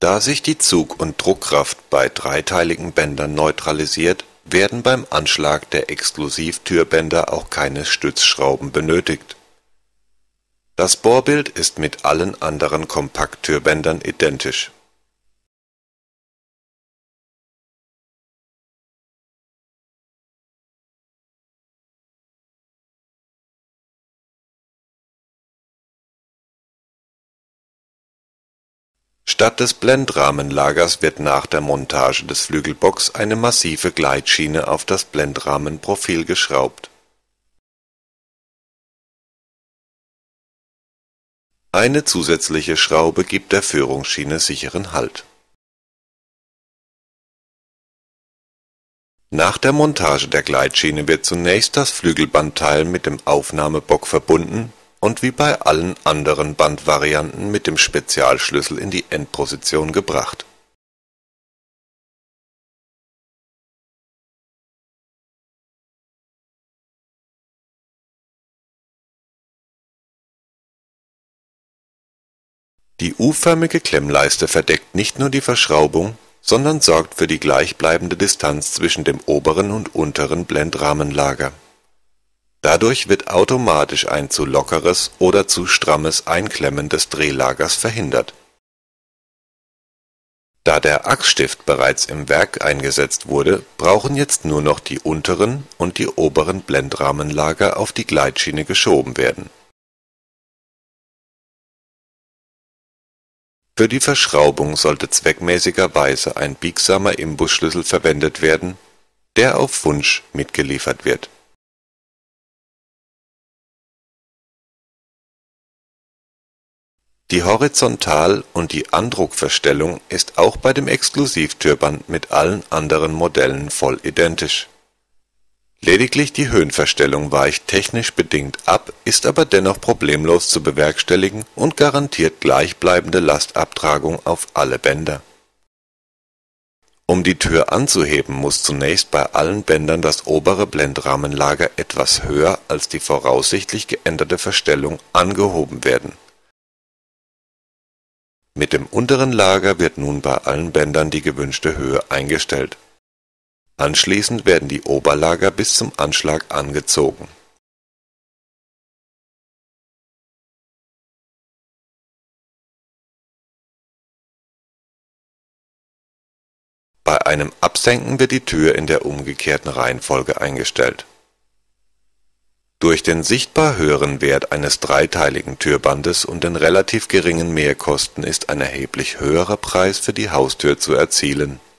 Da sich die Zug- und Druckkraft bei dreiteiligen Bändern neutralisiert, werden beim Anschlag der Exklusivtürbänder auch keine Stützschrauben benötigt. Das Bohrbild ist mit allen anderen Kompakttürbändern identisch. Statt des Blendrahmenlagers wird nach der Montage des Flügelbocks eine massive Gleitschiene auf das Blendrahmenprofil geschraubt. Eine zusätzliche Schraube gibt der Führungsschiene sicheren Halt. Nach der Montage der Gleitschiene wird zunächst das Flügelbandteil mit dem Aufnahmebock verbunden und wie bei allen anderen Bandvarianten mit dem Spezialschlüssel in die Endposition gebracht. Die U-förmige Klemmleiste verdeckt nicht nur die Verschraubung, sondern sorgt für die gleichbleibende Distanz zwischen dem oberen und unteren Blendrahmenlager. Dadurch wird automatisch ein zu lockeres oder zu strammes Einklemmen des Drehlagers verhindert. Da der Achsstift bereits im Werk eingesetzt wurde, brauchen jetzt nur noch die unteren und die oberen Blendrahmenlager auf die Gleitschiene geschoben werden. Für die Verschraubung sollte zweckmäßigerweise ein biegsamer Imbusschlüssel verwendet werden, der auf Wunsch mitgeliefert wird. Die Horizontal- und die Andruckverstellung ist auch bei dem Exklusivtürband mit allen anderen Modellen voll identisch. Lediglich die Höhenverstellung weicht technisch bedingt ab, ist aber dennoch problemlos zu bewerkstelligen und garantiert gleichbleibende Lastabtragung auf alle Bänder. Um die Tür anzuheben, muss zunächst bei allen Bändern das obere Blendrahmenlager etwas höher als die voraussichtlich geänderte Verstellung angehoben werden. Mit dem unteren Lager wird nun bei allen Bändern die gewünschte Höhe eingestellt. Anschließend werden die Oberlager bis zum Anschlag angezogen. Bei einem Absenken wird die Tür in der umgekehrten Reihenfolge eingestellt. Durch den sichtbar höheren Wert eines dreiteiligen Türbandes und den relativ geringen Mehrkosten ist ein erheblich höherer Preis für die Haustür zu erzielen